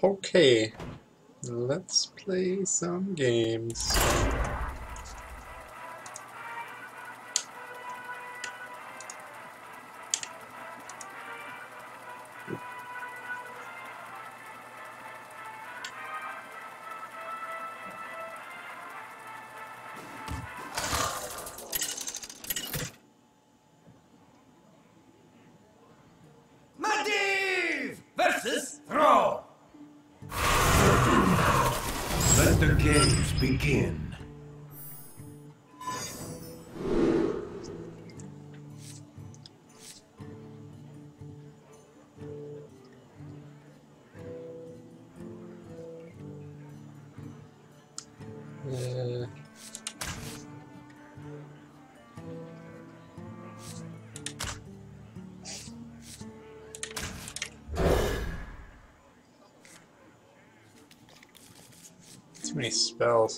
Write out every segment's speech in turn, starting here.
Okay, let's play some games. Medivh versus Throw. Let the games begin. Too many spells.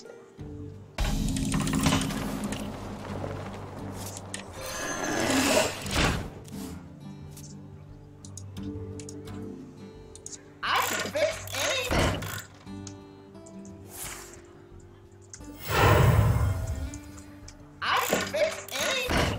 I can fix anything. I can fix anything.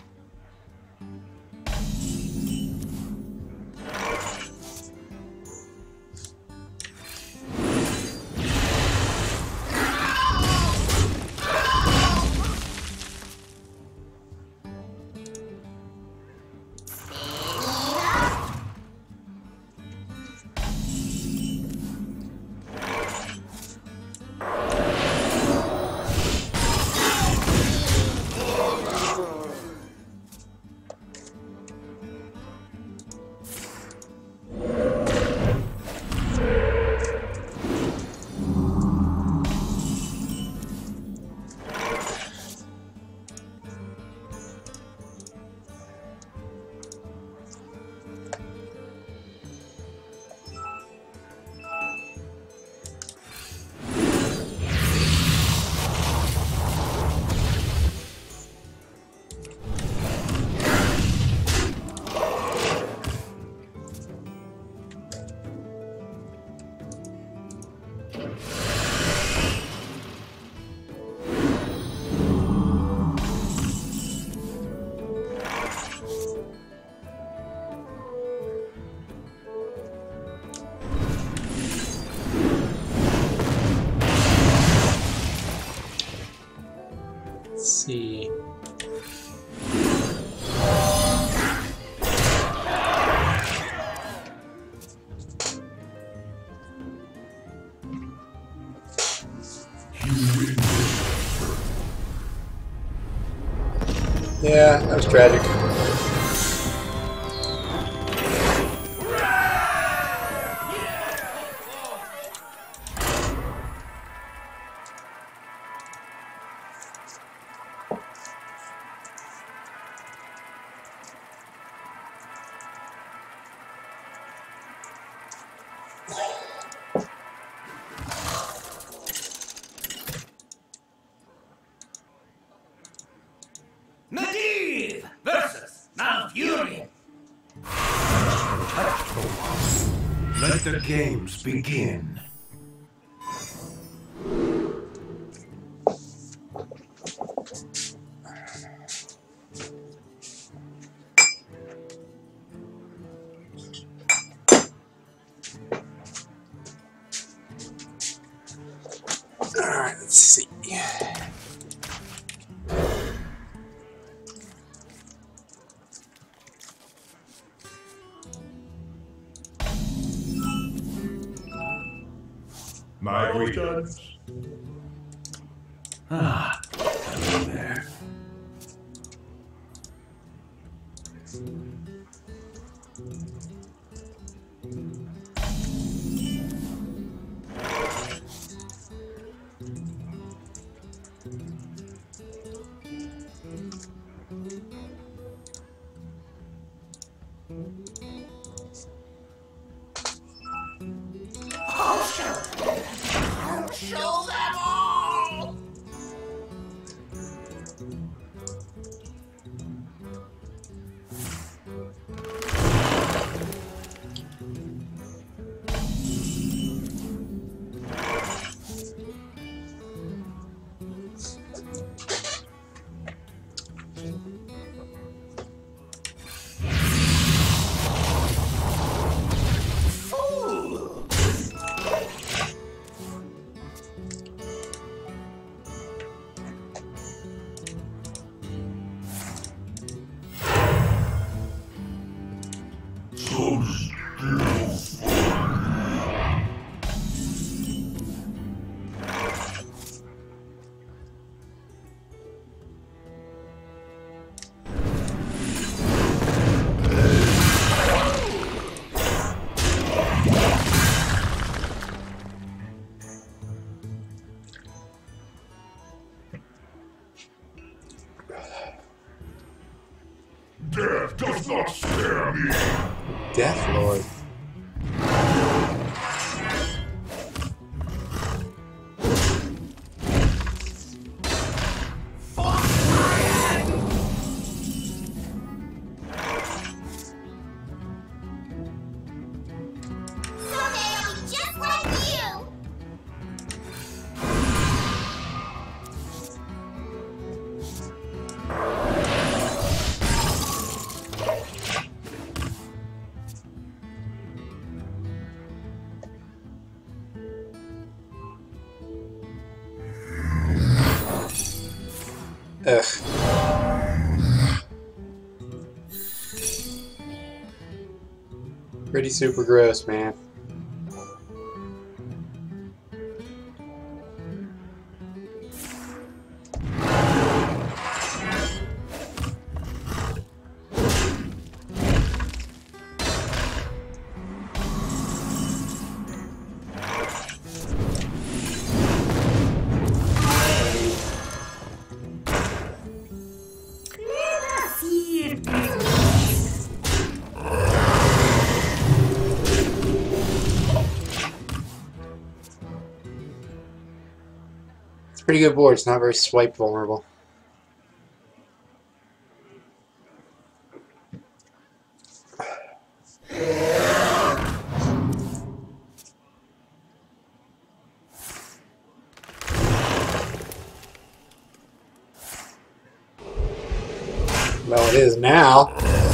Let's see. Yeah, that was tragic. Medivh versus Malfurion. Let the games begin. Alright, let's see. My greetings. Ah, hello there. I'll show them all. Death Lord. Someday I'll be just like you. Ugh. Pretty super gross, man. It's a pretty good board. It's not very swipe vulnerable. Well, it is now.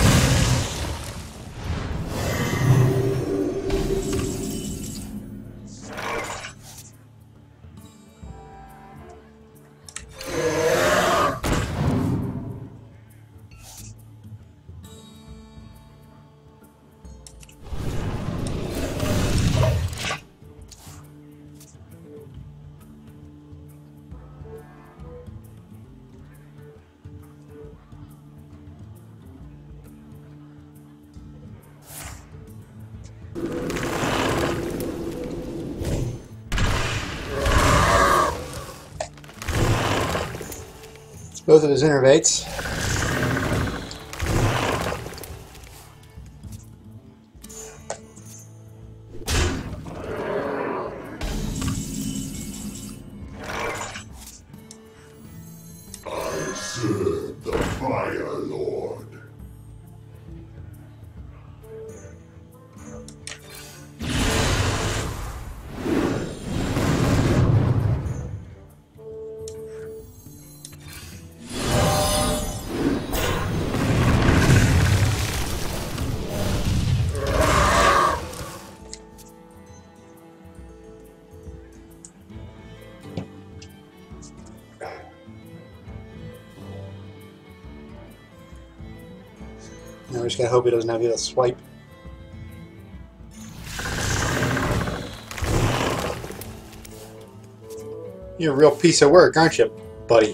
Both of his innervates. I serve the Fire Lord. Now we just gotta hope he doesn't have the swipe. You're a real piece of work, aren't you, buddy?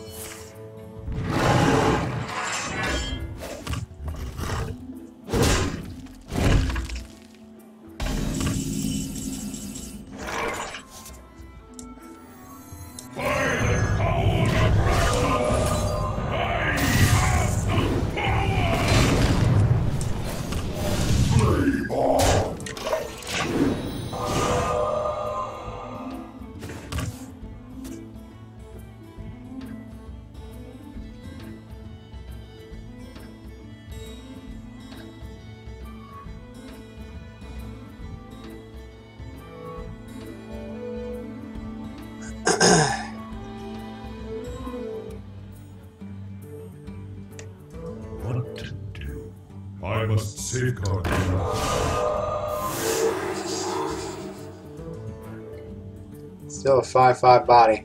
What to do? I must safeguard you. Still a 5/5 body.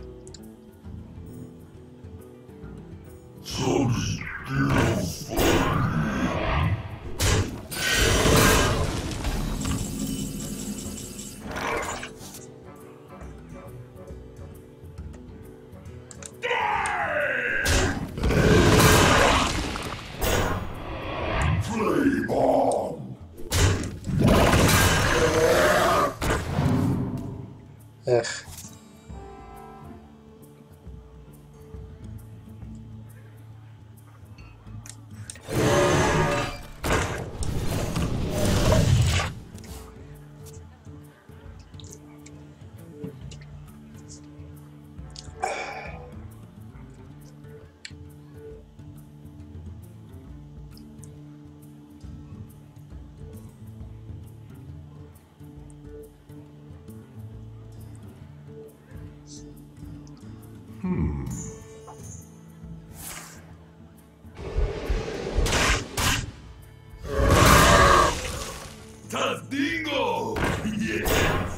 Ugh. Tazdingo! Yes!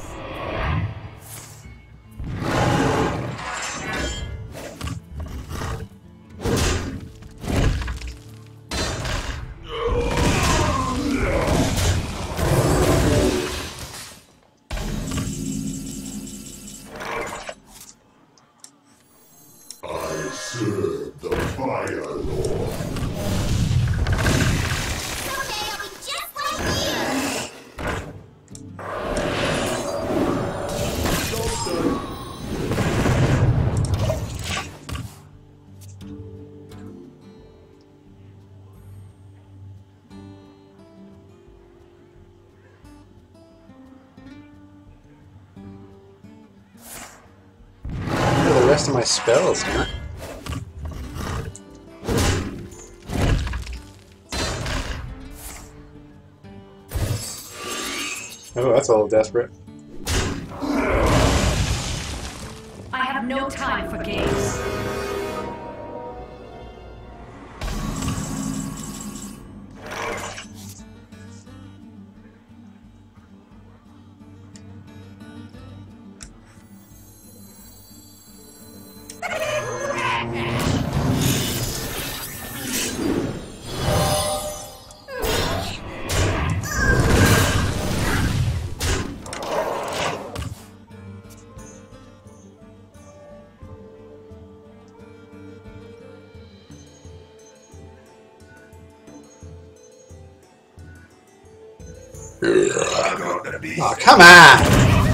I serve the Fire Lord. Someday I'll be just like you! What are the rest of my spells, huh? Oh, that's a little desperate. I have no time for games. I got the beast. Oh, come on!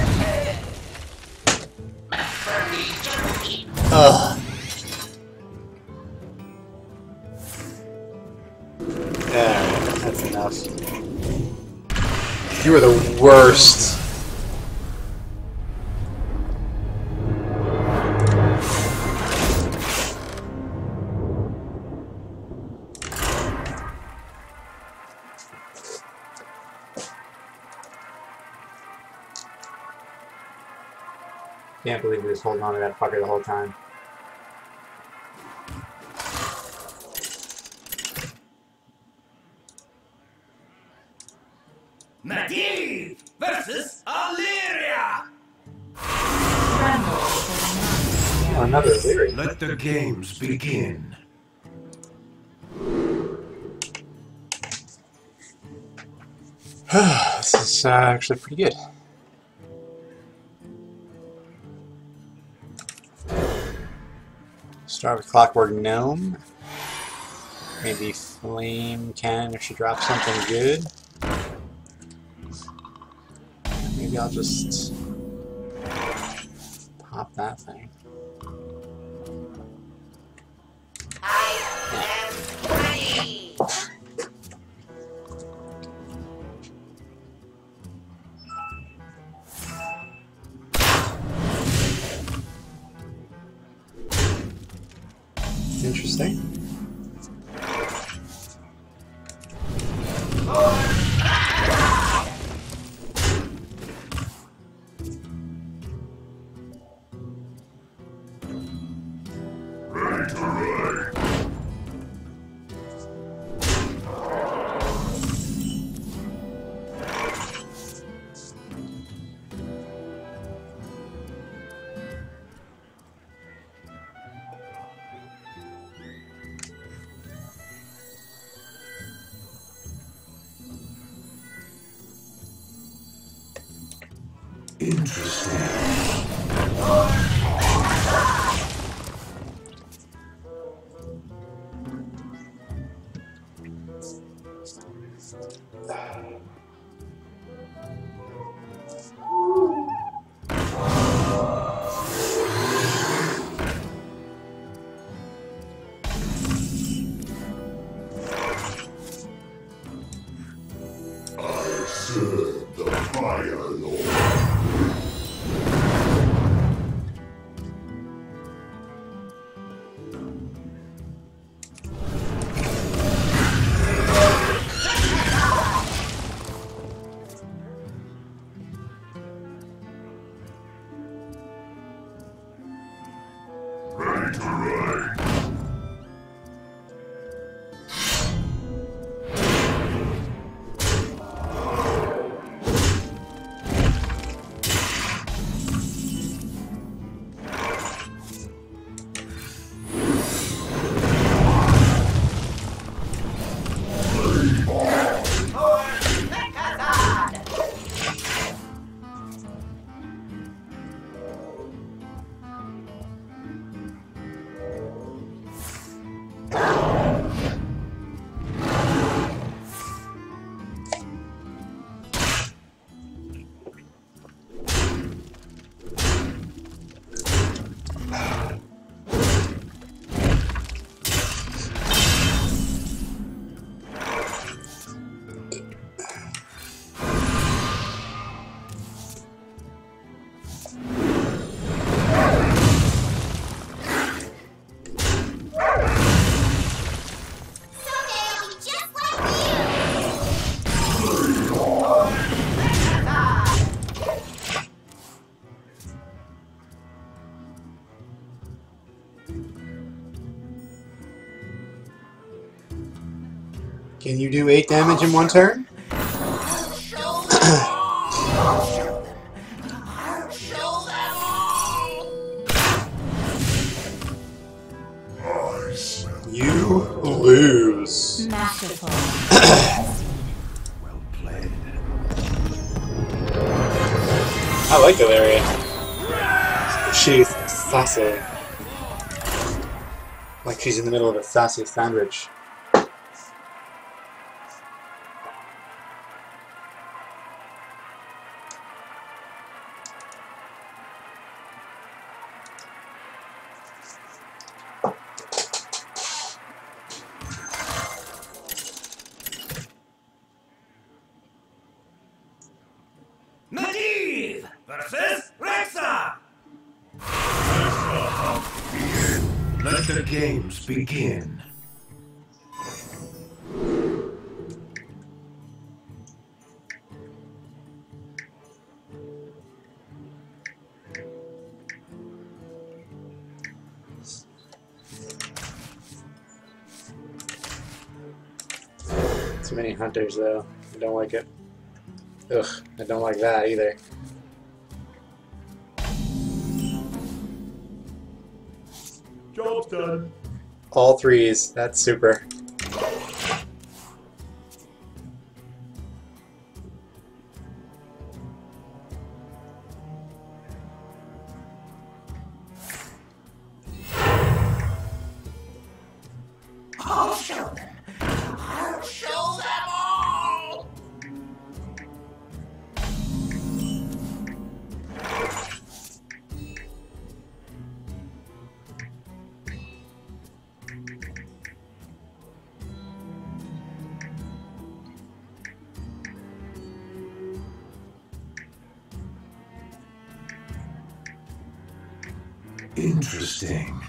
Ugh. Alright, that's enough. You are the worst. Can't believe he was holding on to that fucker the whole time. Medivh versus Illyria! Oh, another lyric. Let the games begin. This is actually pretty good. Start with Clockwork Gnome. Maybe Flame Cannon if she drops something good. Maybe I'll just pop that thing. I am ready! Interesting. Ready to ride. Interesting. I serve the Fire Lord. Ready to ride. Can you do 8 damage in one turn? I'll show them all. I'll show them all. I smell You lose. Masterful. Well played. I like Ilaria. She's sassy. Like she's in the middle of a sassy sandwich. Medivh versus Rexa! Let the games begin. Too many hunters though. I don't like it. Ugh, I don't like that either. Job's done. All threes. That's super. I'll show them. I'll show them all. Interesting.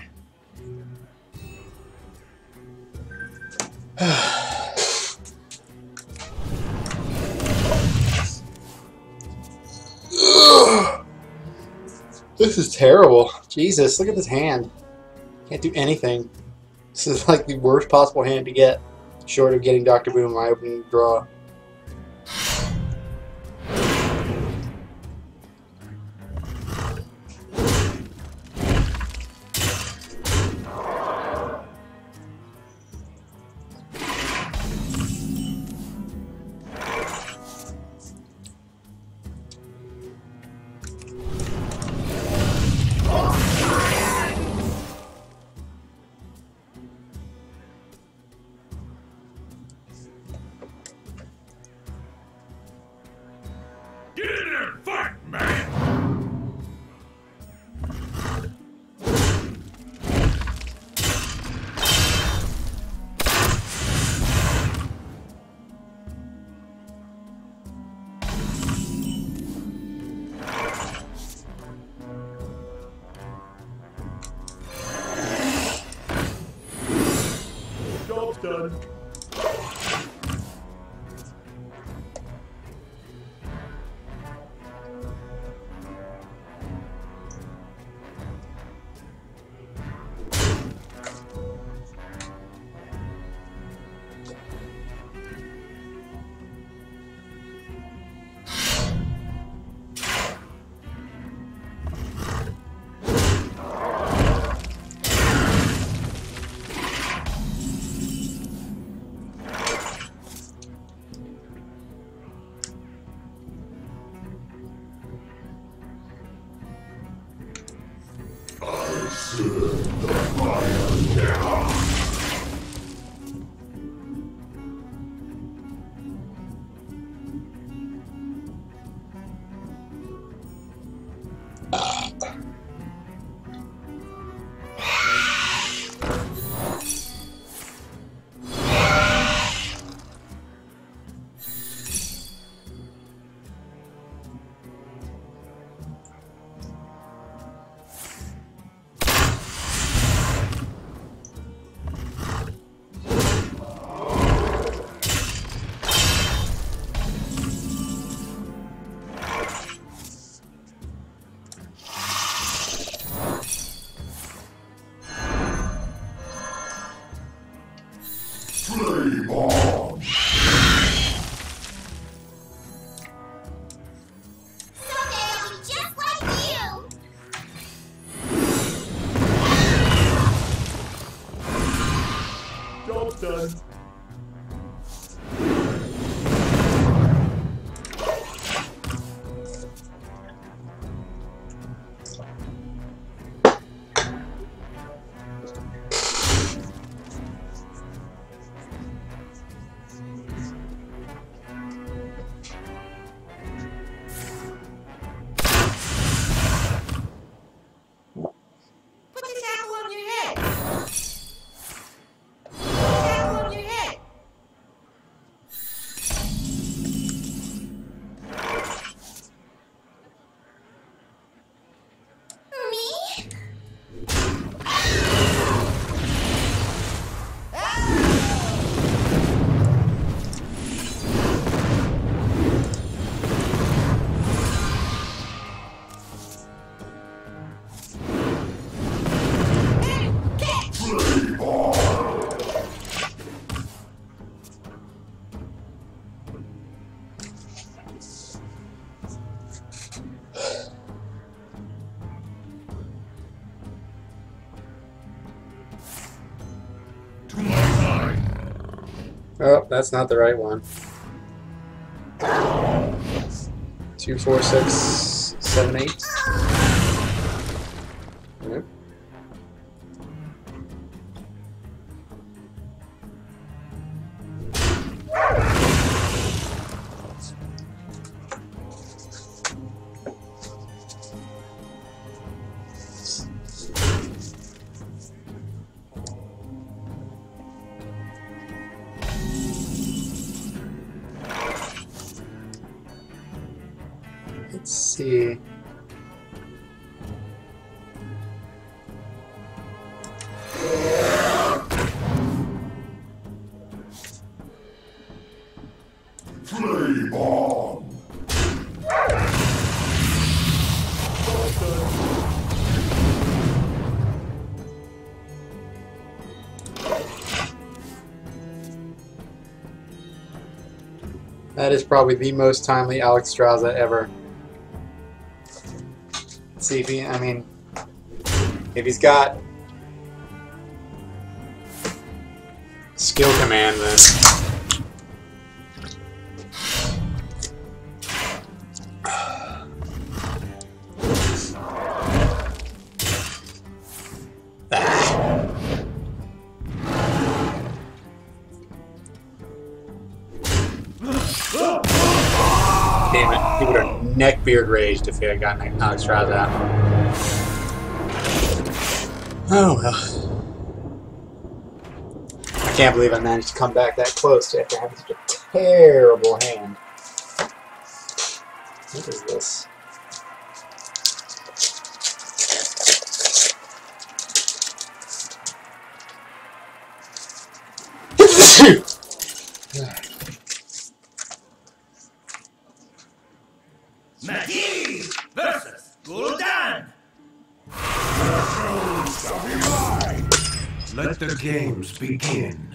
This is terrible. Jesus, look at this hand. Can't do anything. This is like the worst possible hand to get, short of getting Dr. Boom my opening draw. Get in there and fight, man! Job's done. Oh, that's not the right one. 2, 4, 6, 7, 8. Nope. Let's see. Flame on! That is probably the most timely Alexstrasza ever. Let's see if he, I mean, if he's got skill command, then. Damn it, he would have neckbeard raged if he had gotten Alexstrasza out. Oh well. I can't believe I managed to come back that close to after having such a terrible hand. What is this? Maggie versus Gul'dan. Let the games begin.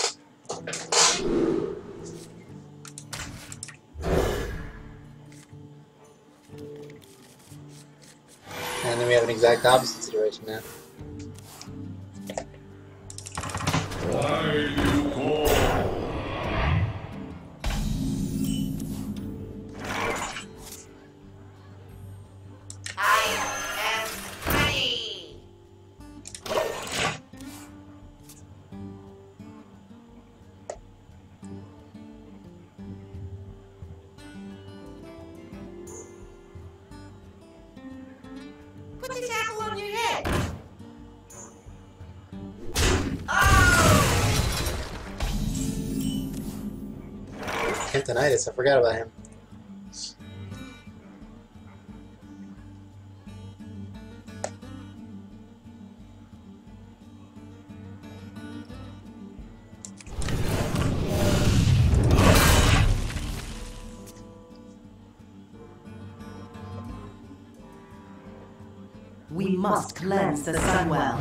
And then we have an exact opposite situation now. Why you call? Put this apple on your head. Kentonitis, I forgot about him. We must cleanse the Sunwell.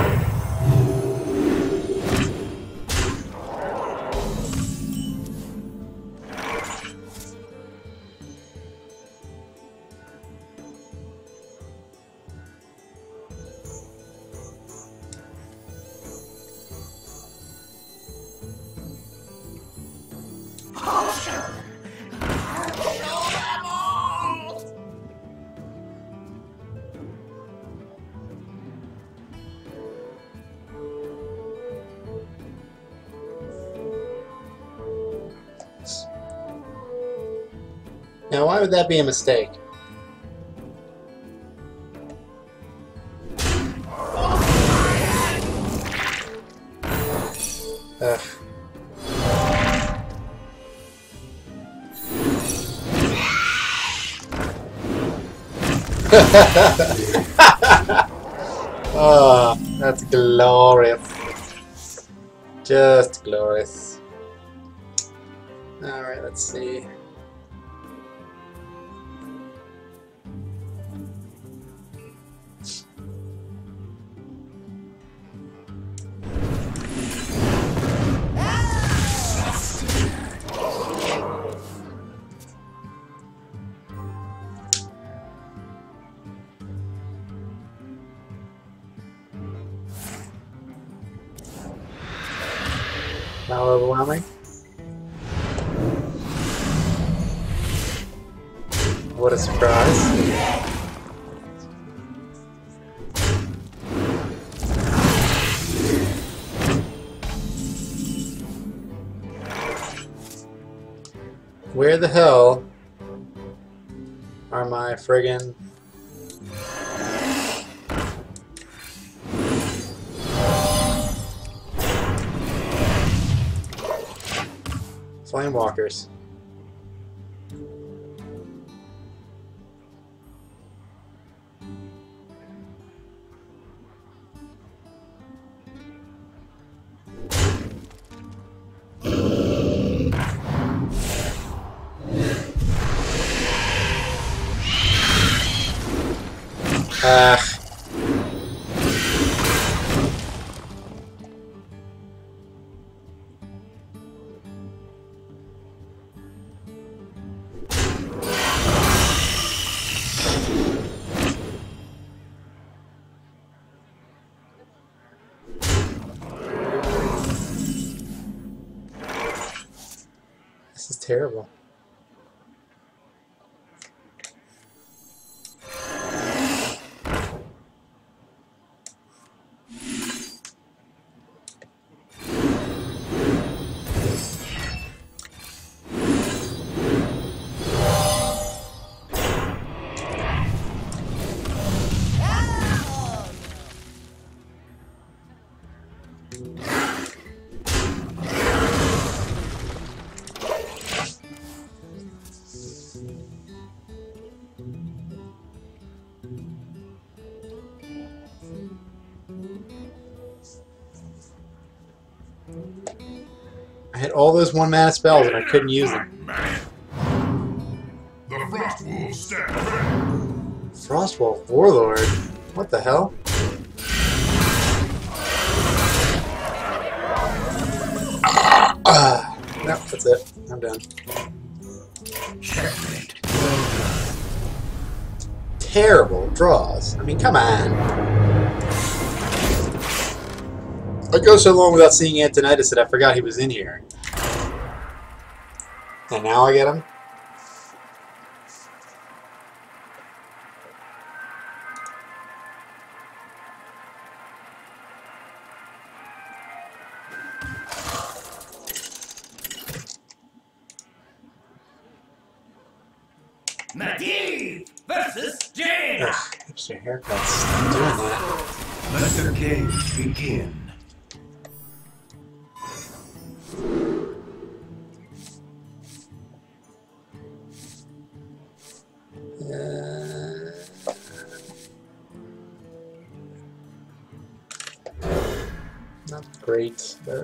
Now, why would that be a mistake? Ugh. Oh, that's glorious. Just glorious. Alright, let's see. Not overwhelming. What a surprise. Where the hell are my friggin' flame walkers? This is terrible. I had all those 1-mana spells and I couldn't use them. The Frostwolves stand ready. Frostwolf Warlord? What the hell? No, that's it. I'm done. Checkmate. Terrible draws. I mean, come on. I go so long without seeing Antonidas that I forgot he was in here. And now I get him? Medivh versus Jaina. Ugh, hipster haircuts. Stop doing that. Let the games begin. Not great, but...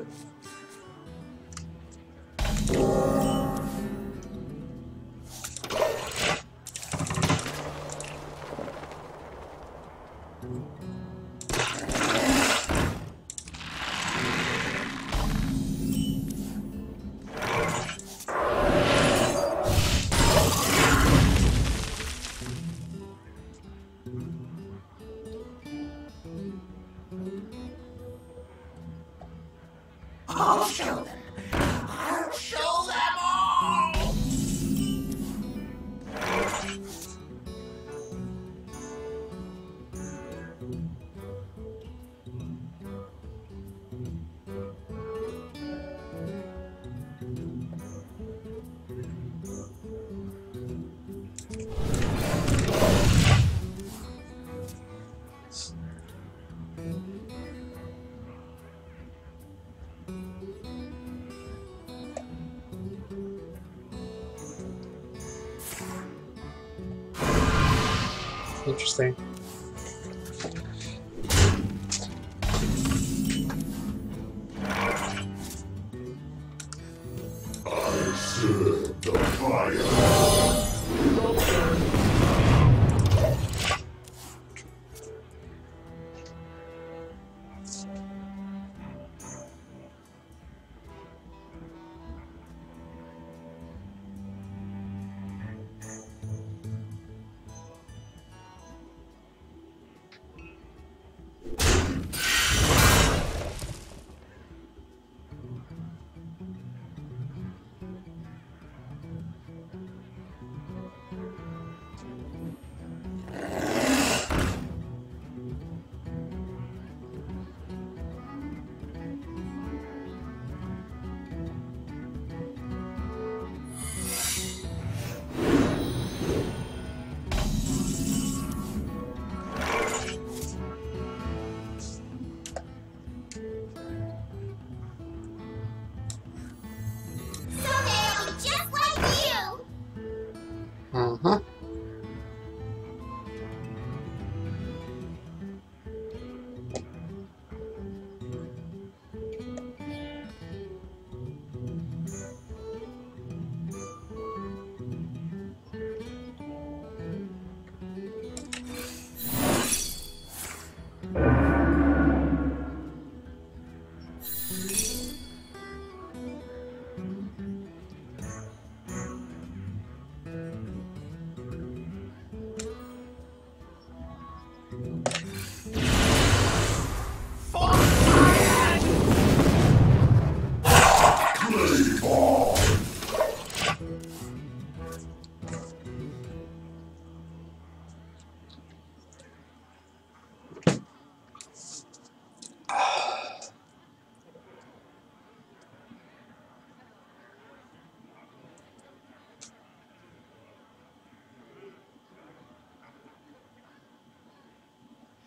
I'll show them. I'll show them all. Interesting. I serve the fire.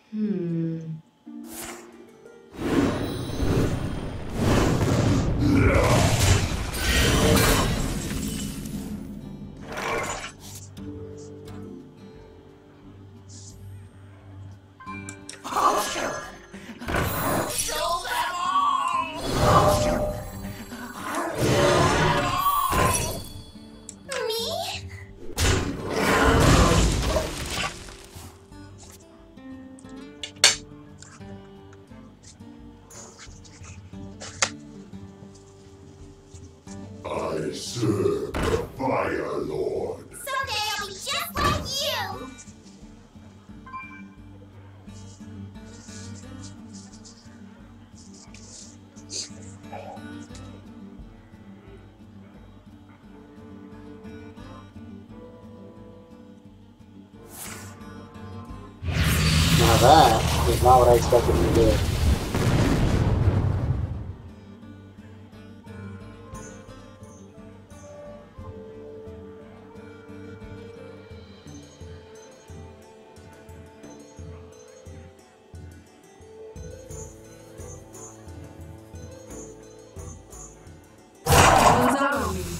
I'll show them. I'll show them all. I'll show them. I'll show them all. Me? I serve the Fire Lord. Someday I'll be just like you. Now that is not what I expected him to do. Close out on me.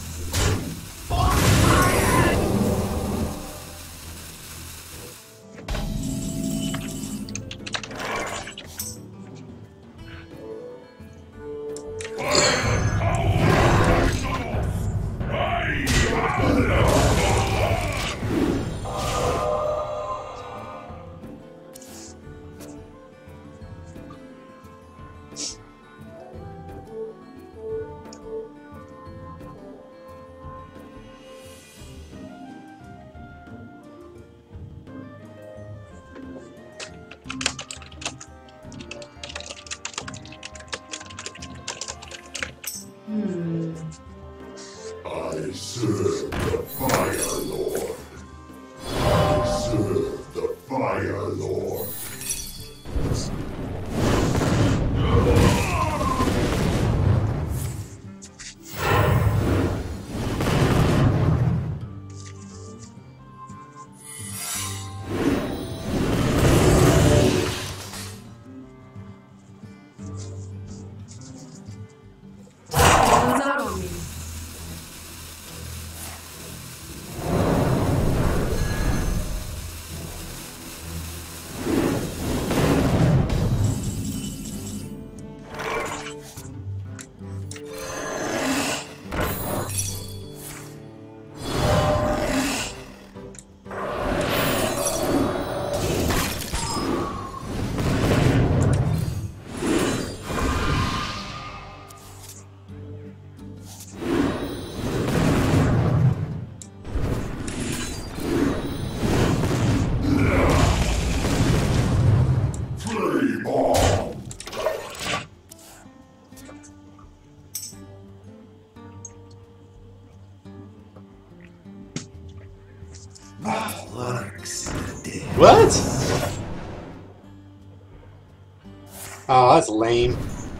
I serve the Fire Lord. I serve the Fire Lord. Close out on me. Flame on! Lurks in the dead. What? Oh, that's lame.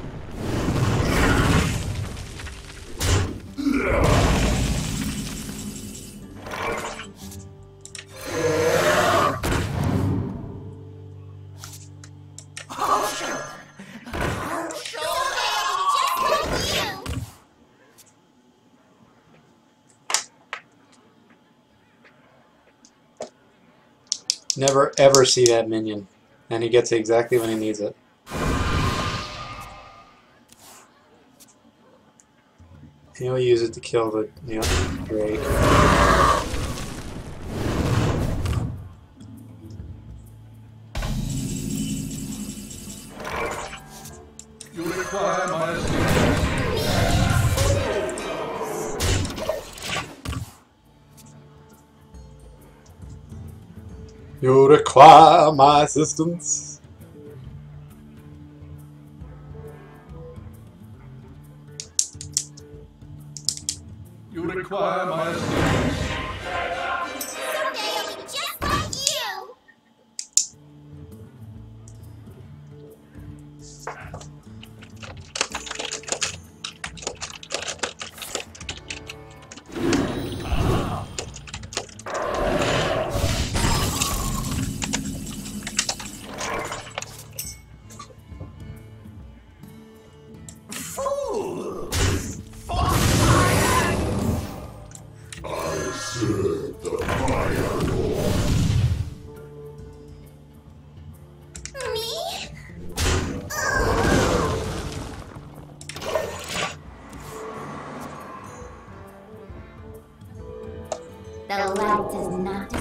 I'll show them. I'll show them just like you. Never ever see that minion. And he gets it exactly when he needs it. He'll use it to kill the, Drake. You require my assistance. You require my assistance. You require my assistance. Someday I'll be just like you.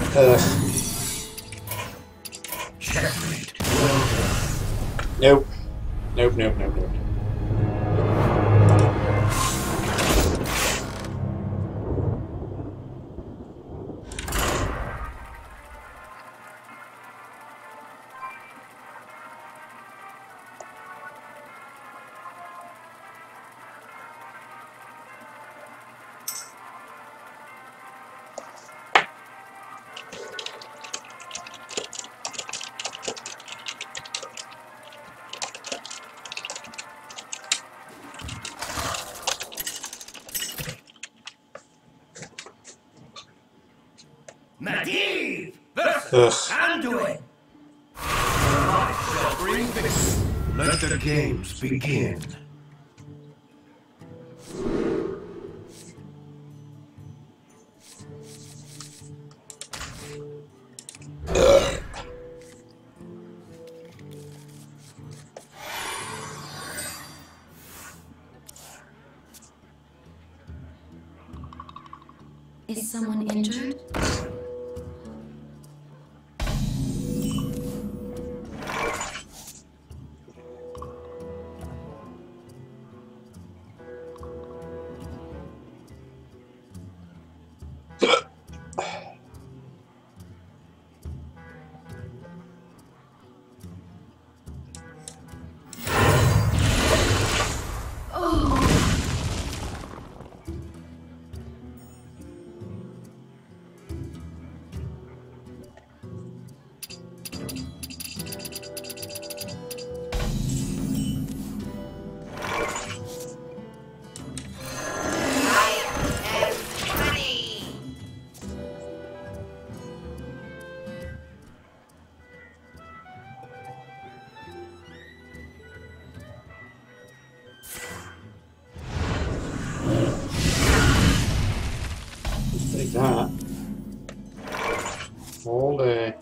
Checkmate. Nope. Nope, nope, nope, nope. Medivh versus Ugh. Anduin. I shall bring victory. Let the games begin. Is someone injured? Take that. All day.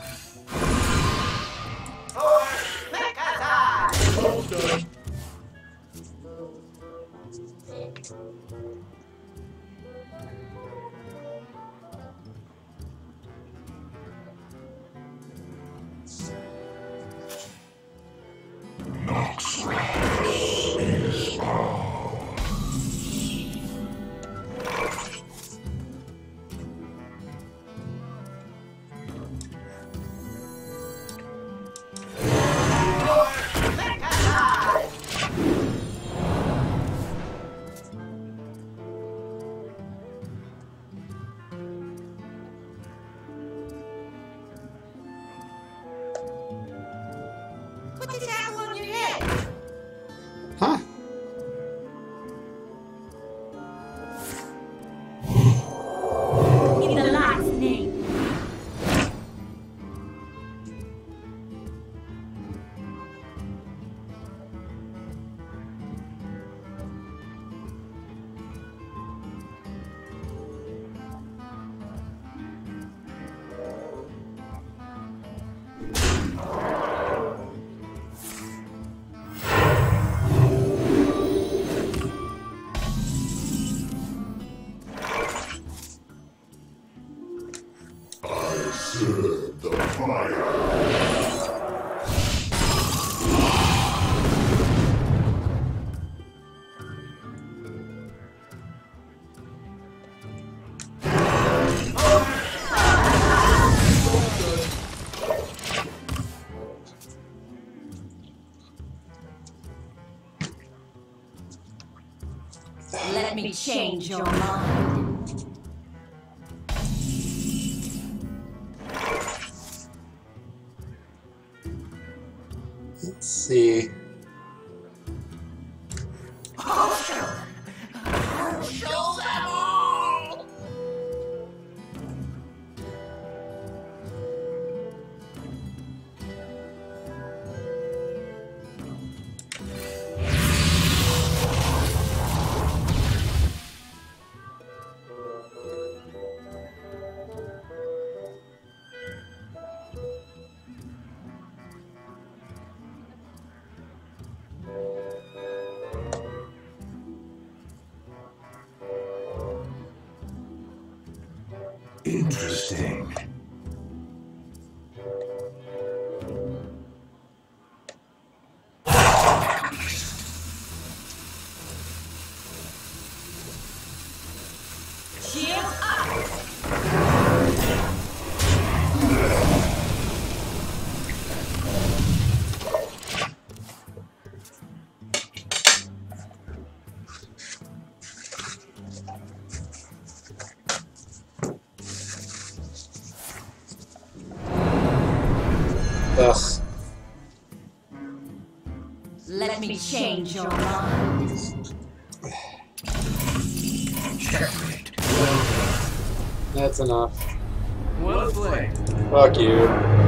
Put the towel on your head. Huh? In the last name. Serve the fire. Let me change your mind. Let's see. Show them all. Interesting. Ugh. Let me change your mind. Checkmate. That's enough. Well played. Fuck you.